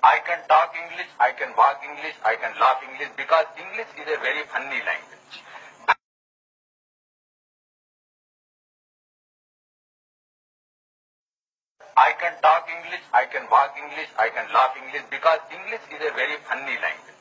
I can talk English, I can walk English, I can laugh English because English is a very funny language. I can talk English, I can walk English, I can laugh English because English is a very funny language.